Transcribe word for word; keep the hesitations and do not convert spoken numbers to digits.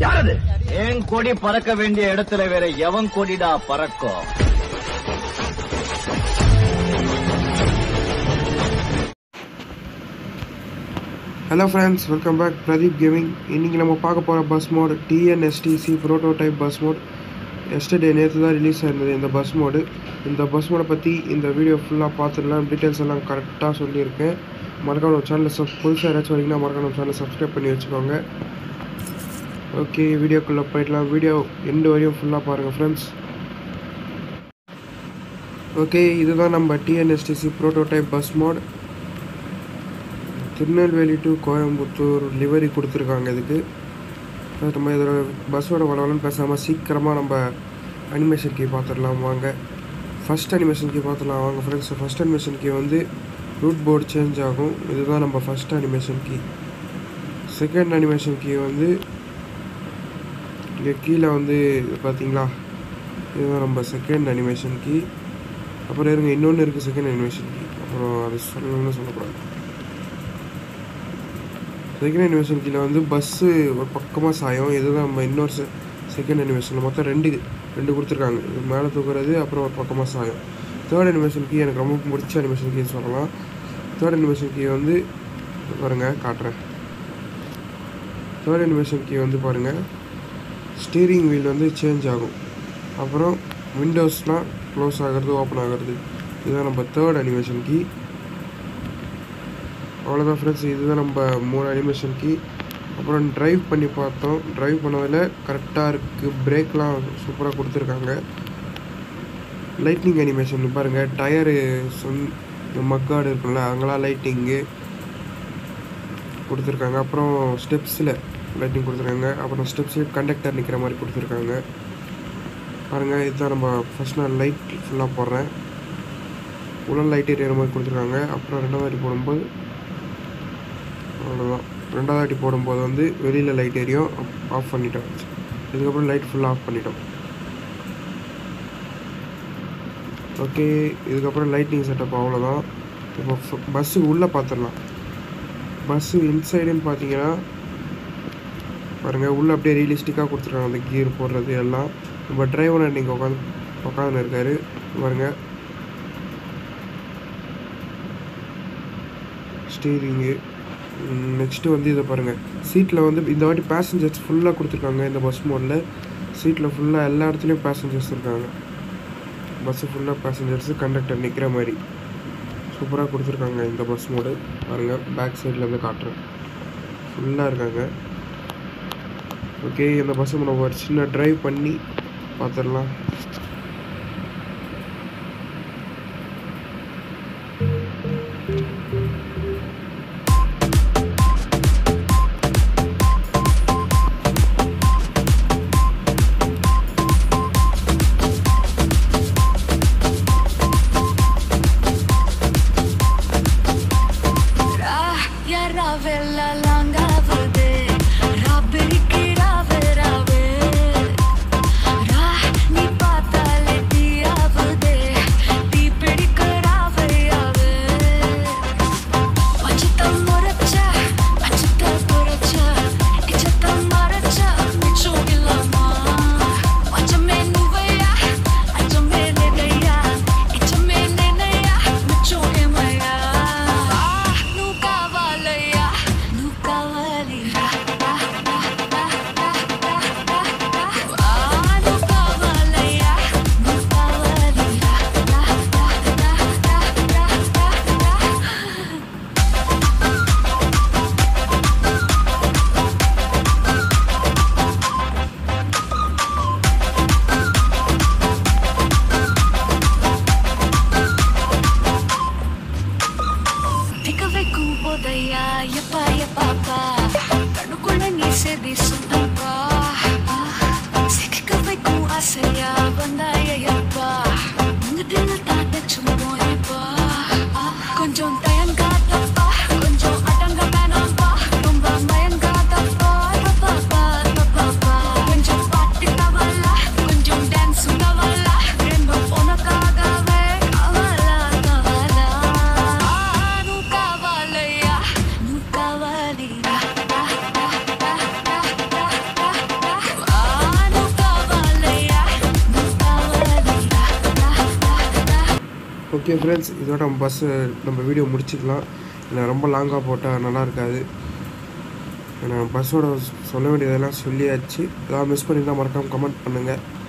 யாரது? என் கொடி பறக்க வேண்டிய இடத்துல வேற எவன் கொடிடா பறக்கும்? Hello friends, welcome back Pradeep gaming. இன்றைக்கி நம்ம பார்க்க போகிற bus mod TNSTC prototype bus mod. Yesterday நேற்று தான் ரிலீஸ் ஆயிருந்தது இந்த பஸ் மோடு. இந்த பஸ் மோடை பற்றி இந்த வீடியோ ஃபுல்லாக பார்த்துடலாம். டீட்டெயில்ஸ் எல்லாம் கரெக்டாக சொல்லியிருக்கேன். மறக்காம நம்ம சேனலில் சப் புதுசாக யாராச்சும் வரீங்கன்னா மறக்காம நம்ம சேனலை சப்ஸ்கிரைப் பண்ணி வச்சுக்கோங்க. ஓகே, வீடியோக்குள்ளே போயிடலாம். வீடியோ எண்டு வரையும் ஃபுல்லாக பாருங்கள் ஃப்ரெண்ட்ஸ். ஓகே, இதுதான் நம்ம TNSTC prototype bus mod. Tirunelveli to Coimbatore livery கொடுத்துருக்காங்க இதுக்கு. நம்ம இதோட பஸ்ஸோட வளவலன்னு பேசாமல் சீக்கிரமாக நம்ம அனிமேஷன் கீ பார்த்துடலாம் வாங்க. ஃபஸ்ட் அனிமேஷன் கீ பார்த்துடலாம் வாங்க ஃப்ரெண்ட்ஸ். ஃபஸ்ட் அனிமேஷன் கீ வந்து ரூட் போர்டு சேஞ்ச் ஆகும். இதுதான் நம்ம first animation key. Second animation key வந்து இங்கே கீழே வந்து பார்த்தீங்களா, இதுதான் நம்ம செகண்ட் அனிமேஷன் கீ. அப்புறம் இருங்க, இன்னொன்று இருக்குது செகண்ட் அனிமேஷன் கீ. அப்புறம் அது சொல்லணும்னு சொல்லக்கூடாது. செகண்ட் அனிமேஷன் கீழே வந்து பஸ்ஸு ஒரு பக்கமாக சாயம். இதுதான் நம்ம இன்னொரு செ செகண்ட் அனிமேஷனில் மொத்தம் ரெண்டு ரெண்டு கொடுத்துருக்காங்க. இது மேலே தூக்குறது, அப்புறம் ஒரு பக்கமாக சாயம். தேர்ட் அனிமேஷன் கீ எனக்கு ரொம்ப முடிச்ச அனிமேஷன் கீன்னு சொல்லலாம். தேர்ட் அனிமேஷன் கீ வந்து பாருங்கள், காட்டுறேன். தேர்ட் அனிமேஷன் கீ வந்து பாருங்கள், ஸ்டீரிங் வீல் வந்து சேஞ்ச் ஆகும். அப்புறம் விண்டோஸ்லாம் க்ளோஸ் ஆகிறது, ஓப்பன் ஆகிறது. இதுதான் நம்ம தேர்ட் அனிமேஷன் கீ. அவ்வளோதான் ஃப்ரெண்ட்ஸ், இதுதான் நம்ம மூணு அனிமேஷன் கீ. அப்புறம் ட்ரைவ் பண்ணி பார்த்தோம். ட்ரைவ் பண்ணதில் கரெக்டாக இருக்குது. பிரேக்லாம் சூப்பராக கொடுத்துருக்காங்க. லைட்னிங் அனிமேஷன் பாருங்கள், டயரு சொன் மக்காடு இருக்குல்ல, அங்கெல்லாம் லைட்டிங்கு கொடுத்துருக்காங்க. அப்புறம் ஸ்டெப்ஸில் லைட்டிங் கொடுத்துருக்காங்க. அப்புறம் ஸ்டெப்ஸில் கண்டக்டர் நிற்கிற மாதிரி கொடுத்துருக்காங்க பாருங்கள். இதுதான் நம்ம ஃபஸ்ட் நான் லைட் ஃபுல்லாக போடுறேன். உள்ள லைட் எரியற மாதிரி கொடுத்துருக்காங்க. அப்புறம் ரெண்டாவது வாட்டி போடும்போது அவ்வளோதான். ரெண்டாவது வாட்டி போடும்போது வந்து வெளியில் லைட் எரியும், ஆஃப் பண்ணிட்டோம். இதுக்கப்புறம் லைட் ஃபுல்லாக ஆஃப் பண்ணிட்டோம். ஓகே, இதுக்கப்புறம் லைட்டிங் செட்டப் அவ்வளோதான். இப்போ பஸ்ஸுக்கு உள்ளே பார்த்துடலாம். பஸ்ஸு இன்சைடுன்னு பார்த்தீங்கன்னா பாருங்கள், உள்ளே அப்படியே ரியலிஸ்டிக்காக கொடுத்துருக்காங்க. அந்த கியர் போடுறது எல்லாம். நம்ம டிரைவர் நீங்கள் உட்காந்து உட்காந்துன்னு இருக்காரு பாருங்கள். ஸ்டீரிங்கு. நெக்ஸ்ட்டு வந்து இதை பாருங்கள், சீட்டில் வந்து இந்த வாட்டி பேசஞ்சர்ஸ் ஃபுல்லாக கொடுத்துருக்காங்க. இந்த பஸ் மோடில் சீட்டில் ஃபுல்லாக எல்லா இடத்துலையும் பேசஞ்சர்ஸ் இருக்காங்க. பஸ்ஸு ஃபுல்லாக பேசஞ்சர்ஸு, கண்டக்டர் நிற்கிற மாதிரி சூப்பராக கொடுத்துருக்காங்க இந்த பஸ் மோடு. பாருங்கள், பேக் சைடில் இருந்து காட்டுறேன், ஃபுல்லாக இருக்காங்க. ஓகே, இந்த பஸ்ஸை நம்ம ஒரு சின்ன ட்ரைவ் பண்ணி பார்த்துடலாம். ஓகே ஃப்ரெண்ட்ஸ், இதோட நம்ம பஸ்ஸு நம்ம வீடியோ முடிச்சுக்கலாம். ஏன்னா ரொம்ப லாங்காக போட்டால் நல்லா இருக்காது. நான் பஸ்ஸோட சொல்ல வேண்டியதெல்லாம் சொல்லியாச்சு. ஏதாவது மிஸ் பண்ணியிருந்தால் மறக்காமல் கமெண்ட் பண்ணுங்கள்.